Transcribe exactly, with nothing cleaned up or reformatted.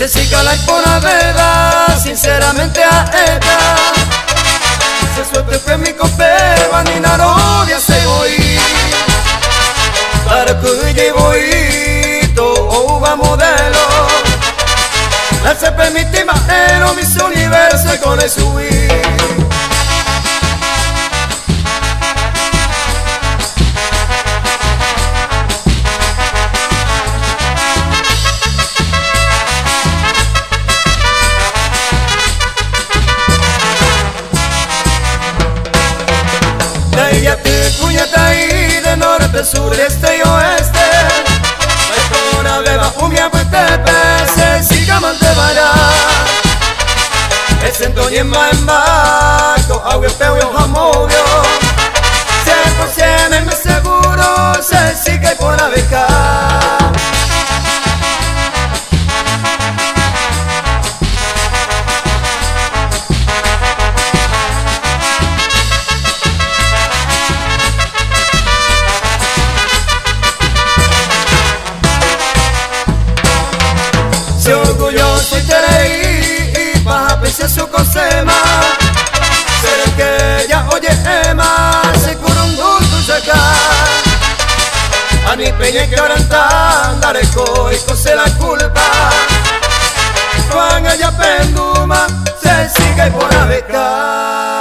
se siga la impona verdad, sinceramente a esta se suelte que mi copeva ni narodia se voy para que llevo o va modelo la se permite más en mis universo y con el subir de ella te cuñata ahí de norte, sur, este y oeste una beba umia putepe se siga mantevara es entonces más en baco agua peo y jamorio cien por cien me seguro se sigue por la beca. Se orgulloso y tereí y baja pese a su cosema será que ella oye ema se cura un gusto seca a mi peña que ahora andar y cose la culpa cuando ella penduma se sigue por la beca.